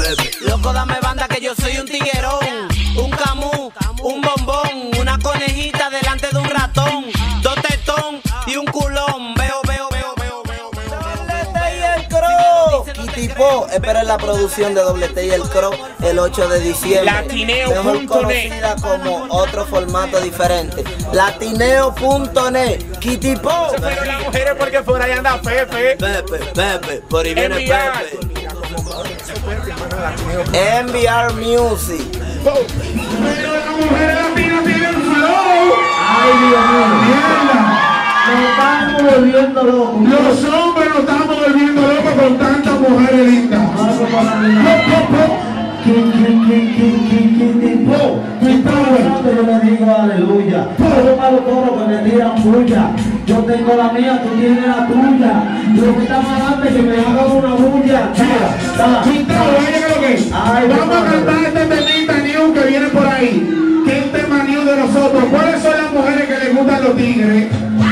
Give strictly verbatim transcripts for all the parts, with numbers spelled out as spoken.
bebe. Loco, dame banda que yo soy un tiguerón, un camú, un bombón, una conejita delante de un ratón, dos tetón y un culón. Veo, veo, veo, veo, veo, veo. Doble y el Crow. Kitty Po, esperen la producción de Doble T y el Crow el ocho de diciembre. Latineo Mejor punto net. conocida como otro formato diferente. Latineo punto net. Kitty Po. Pero las mujeres porque por ahí anda Pepe. Pepe, Pepe, por ahí viene Enviar. Pepe. M V R Music. Pero las mujeres latinas tienen flow. Ay, Dios mío. Mierda. Nos estamos volviendo locos. Los hombres nos estamos volviendo locos con tantas mujeres lindas. ¿Quién, quién, quién, quién, quién, quién, quién, po? ¿Quién está hablando? Yo le digo aleluya. Todos malos toros que me tiran puya. Yo tengo la mía, tú tienes la tuya. Yo que está más grande que me haga una bulla. Quintero, oye, creo que Ay, vamos a Dios. cantar este temita new que viene por ahí. ¿Qué es tema new de nosotros? ¿Cuáles son las mujeres que les gustan los tigres?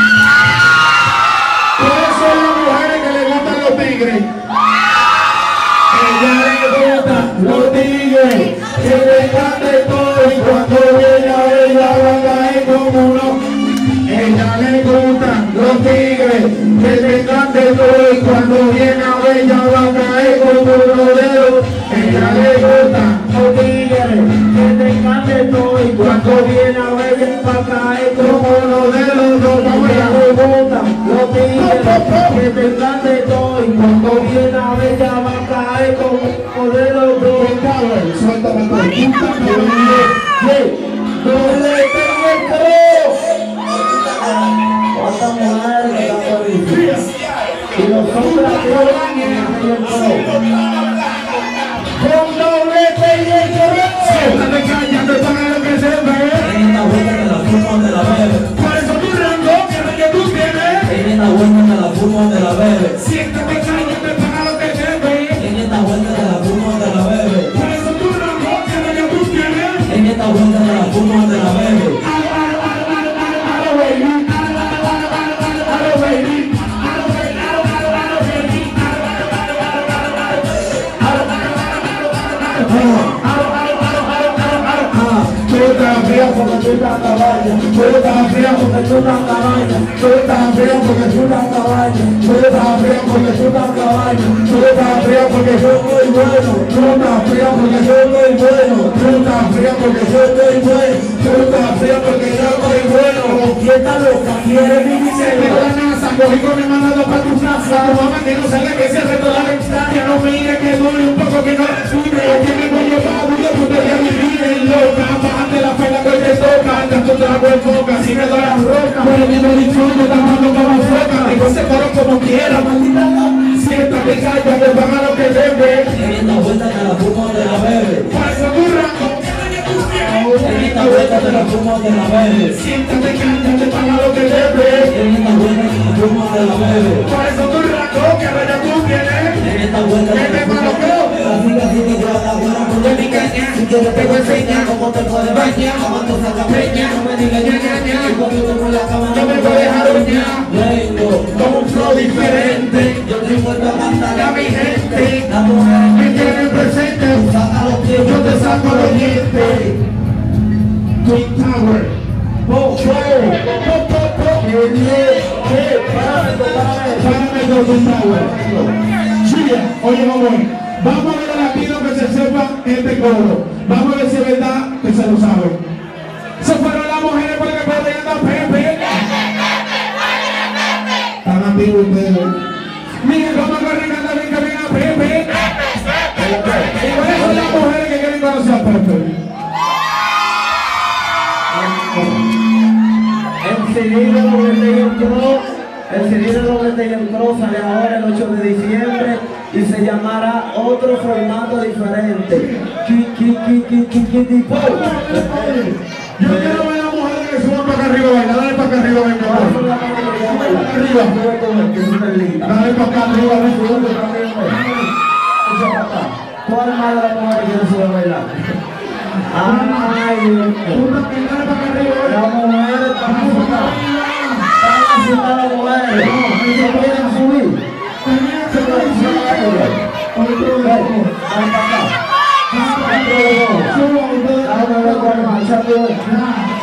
¿Cuáles son las mujeres que les gustan los tigres? Ella le gustan los tigres, que le cante todo y cuando ella ella va a caer como uno. Ella le gustan los tigres, que le cante todo y cuando viene a ella va a caer como uno de los. Ella le gustan los tigres, que te cante todo y cuando viene a ella va a caer como uno de los dos. Ella le gustan los tigres, que te cante todo y cuando viene a ella va a caer como uno de los dos. Suéltame todo. Doble T y el Crow. ¿Cuántas mujeres están por ahí? Y los hombres aquí en el Crow. Con Doble T y el Crow. Siéntate, cállate, para lo que se ve. En esta vuelta te la fumo de la bebe. Por eso tu rango, que es el que tú tienes. En esta vuelta te la fumo de la bebe. Siéntate, cállate, para lo que se ve. En esta vuelta te la fumo de la bebe. Por eso tu rango, que es el que tú tienes. En esta vuelta te la fumo de la bebe. Tú estás fría porque tú estás caballo. Tú estás fría porque tú estás caballo. Tú estás fría porque tú estás caballo. Tú estás fría porque tú estás caballo. Tú estás fría porque yo estoy bueno. Tú estás fría porque yo estoy bueno. Tú estás fría porque yo estoy bueno. Tú estás fría porque yo estoy bueno. ¿Quién está loca? ¿Quiere vivir Se me da la NASA, cogí con mi mano para tu casa. Tu mamá que no salga que se reto la ventana. No me diga que duele un poco que no la sube. Aquí me voy a llevar una putería mi vida y loca. Bájate la pena que te toca. Tanto trago en boca, si me doy las rocas. Pero mi no disfruto, tapando como foca. Digo ese coro como quiera, maldita. Siéntate, cállate, paga lo que debe. En esta vuelta te la fumo de la bebe. Por eso tu rango. En esta vuelta te la fumo de la bebe. Siéntate, cállate, paga lo que debe. En esta vuelta te la fumo de la bebe. Por eso tu rango, que ahora tú tienes. En esta vuelta te la fumo de la bebe. Así que así que yo la buena con De mi caña, si quieres te voy a enseñar cómo te puedes bañar. Cuando saca peña, no me digas ña ña ña. Y cuando te pongo la cama, yo me voy a dejar uñar. Vengo Con un flow diferente. yo estoy vuelto a cantar A mi gente, las mujeres me tienen presente. saca los pies, Yo te saco los dientes. Twin Tower. po, po, po, po, po. Que bien, que párame, párame, párame con Twin Tower. Chile, oye, vamos a ver. Vamos a ver a latinos que se sepan este coro. Vamos a ver si es verdad que se lo saben. Se fueron las mujeres porque por ahí anda Pepe. Están amigos ustedes. Miren cómo corren canta bien que viene a Pepe. ¿Y cuáles son las mujeres que quieren conocer a Pepe? El C D de Doble T y el Crow, el C D de Doble T y el Crow sale ahora el ocho de diciembre y se llamará Otro Formato Diferente. Ki, ki, ki, ki, ki, ki, ki, po. Yo quiero ver a las mujeres que suban para acá arriba, baila. Dale para acá arriba, venga. ¿Cuál es la mano que llama? Arriba. Que es una linda. Dale para acá arriba, venga. ¿Cuál más de las mujeres quiere subir a bailar? Ay, Dios mío. Tú también dale para acá arriba, Las venga. mujeres están asustadas. Están asustadas las mujeres. No quieren subir. Se lo dicen a ellos. Ven, ven para acá.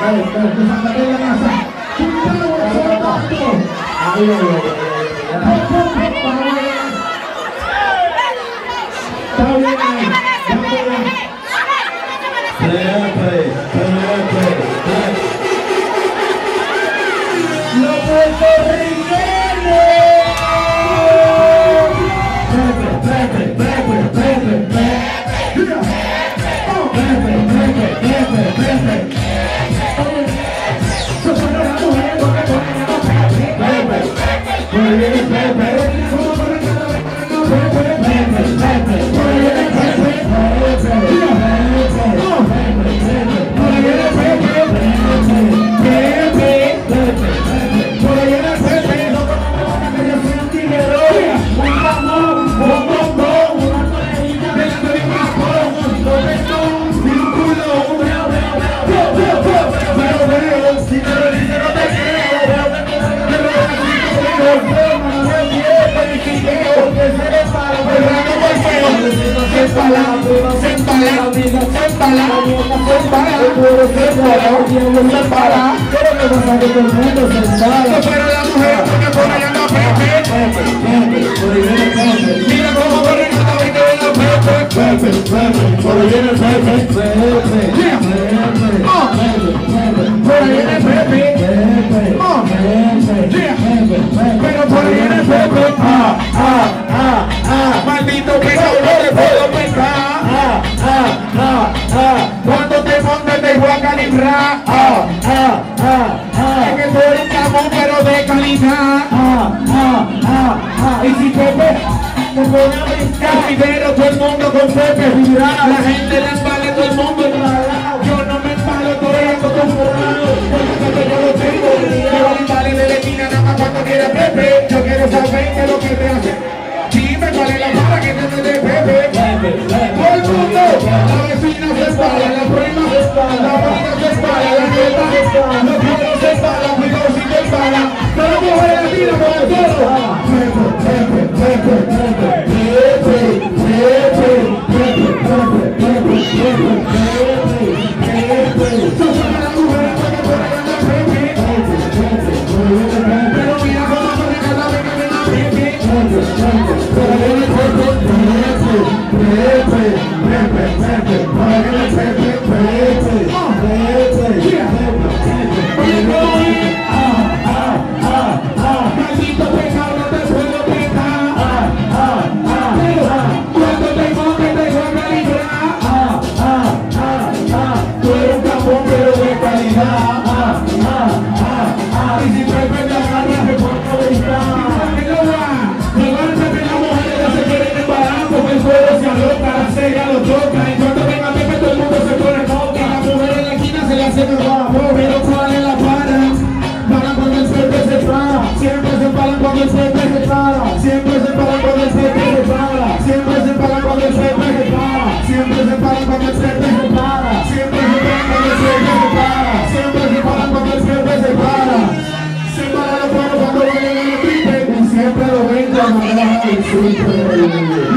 Siempre lo vengo a mandar al